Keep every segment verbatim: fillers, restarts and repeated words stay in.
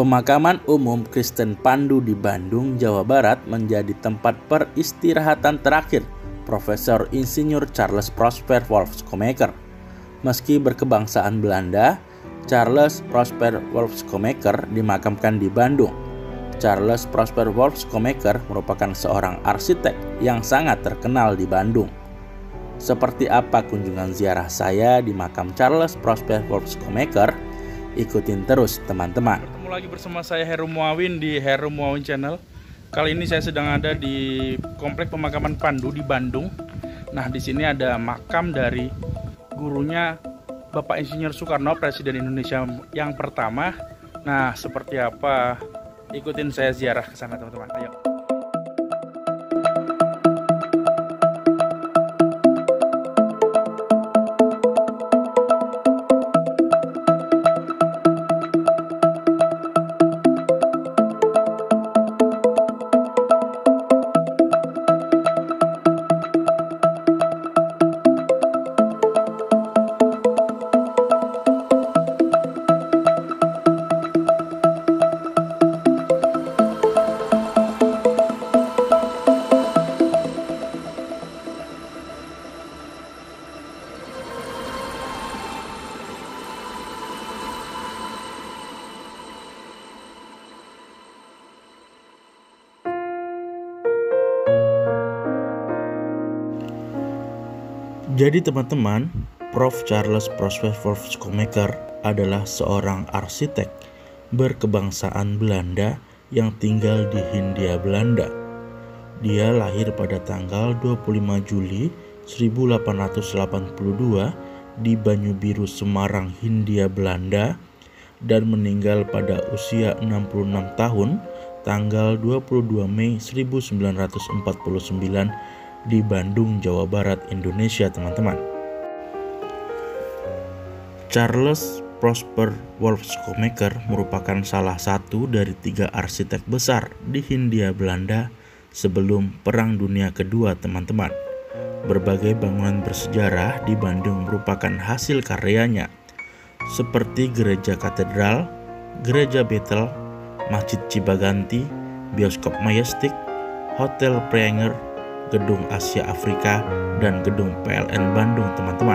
Pemakaman umum Kristen Pandu di Bandung, Jawa Barat menjadi tempat peristirahatan terakhir Profesor Insinyur Charles Prosper Wolfskomeker. Meski berkebangsaan Belanda, Charles Prosper Wolfskomeker dimakamkan di Bandung. Charles Prosper Wolfskomeker merupakan seorang arsitek yang sangat terkenal di Bandung. Seperti apa kunjungan ziarah saya di makam Charles Prosper Wolfskomeker? Ikutin terus teman-teman. Ketemu lagi bersama saya Heru Muawin di Heru Muawin Channel. Kali ini saya sedang ada di Komplek Pemakaman Pandu di Bandung. Nah, di sini ada makam dari gurunya Bapak Insinyur Soekarno, Presiden Indonesia yang pertama. Nah, seperti apa? Ikutin saya ziarah ke sana, teman-teman. Ayo. Jadi teman-teman, Prof Charles Prosper Wolfskomeker adalah seorang arsitek berkebangsaan Belanda yang tinggal di Hindia Belanda. Dia lahir pada tanggal dua puluh lima Juli seribu delapan ratus delapan puluh dua di Banyubiru, Semarang, Hindia Belanda, dan meninggal pada usia enam puluh enam tahun tanggal dua puluh dua Mei seribu sembilan ratus empat puluh sembilan di Bandung, Jawa Barat, Indonesia, teman-teman. Charles Prosper Wolfskomeker merupakan salah satu dari tiga arsitek besar di Hindia Belanda sebelum Perang Dunia Kedua, teman-teman. Berbagai bangunan bersejarah di Bandung merupakan hasil karyanya, seperti Gereja Katedral, Gereja Bethel, Masjid Cibaganti, Bioskop Majestic, Hotel Prenger, Gedung Asia Afrika, dan Gedung P L N Bandung, teman-teman.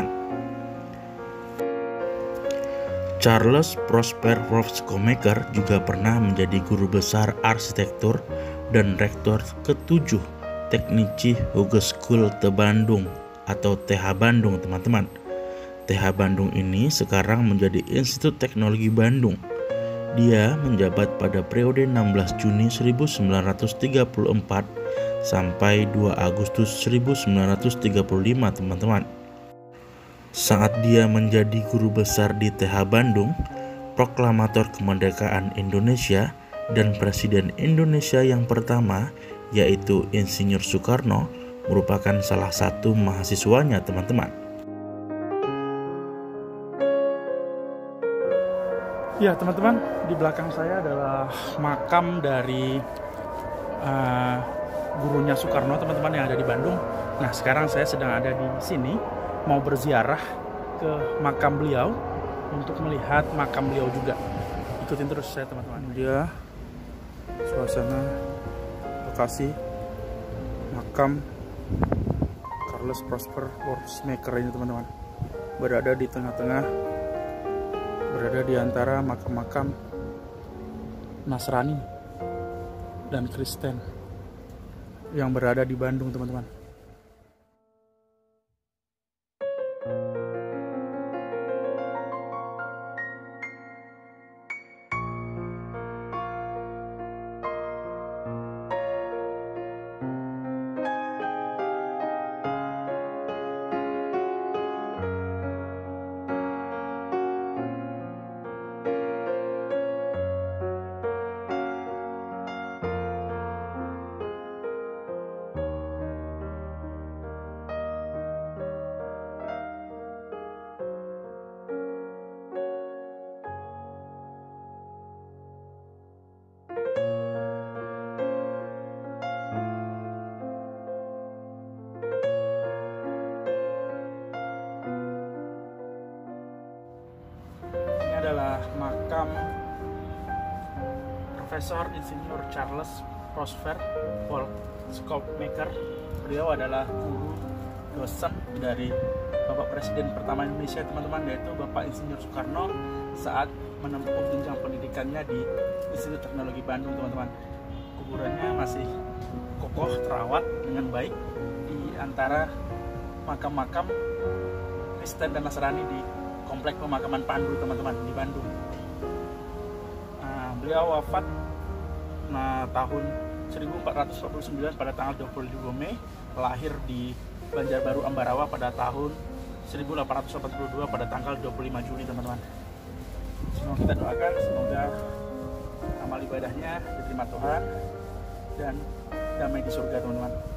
Charles Prosper Wolfskomeker juga pernah menjadi guru besar arsitektur dan rektor ketujuh Technische Hogeschool te Bandung atau T H Bandung, teman-teman. T H Bandung ini sekarang menjadi Institut Teknologi Bandung. Dia menjabat pada periode enam belas Juni seribu sembilan ratus tiga puluh empat sampai dua Agustus seribu sembilan ratus tiga puluh lima, teman-teman. Saat dia menjadi guru besar di T H Bandung, proklamator kemerdekaan Indonesia dan Presiden Indonesia yang pertama, yaitu Insinyur Soekarno, merupakan salah satu mahasiswanya, teman-teman. Ya, teman-teman, di belakang saya adalah makam dari uh, gurunya Soekarno, teman-teman, yang ada di Bandung. Nah, sekarang saya sedang ada di sini mau berziarah ke makam beliau untuk melihat makam beliau juga. Ikutin terus saya, teman-teman. Dia suasana lokasi makam Charles Prosper Wolfskomeker ini, teman-teman. Berada di tengah-tengah, berada di antara makam-makam Nasrani dan Kristen yang berada di Bandung, teman-teman. adalah makam Profesor Insinyur Charles Prosper Paul Schoenmaker. Beliau adalah guru dosen dari Bapak Presiden pertama Indonesia, teman-teman, yaitu Bapak Insinyur Soekarno saat menempuh jenjang pendidikannya di Institut Teknologi Bandung, teman-teman. Kuburannya masih kokoh, terawat dengan baik di antara makam-makam Kristen dan Nasrani di Komplek Pemakaman Pandu, teman-teman, di Bandung. Nah, beliau wafat nah, tahun seribu empat ratus empat puluh sembilan pada tanggal dua puluh dua Mei, lahir di Banjarbaru, Ambarawa pada tahun seribu delapan ratus delapan puluh dua pada tanggal dua puluh lima Juli, teman-teman. Semua kita doakan semoga amal ibadahnya diterima Tuhan dan damai di surga, teman-teman.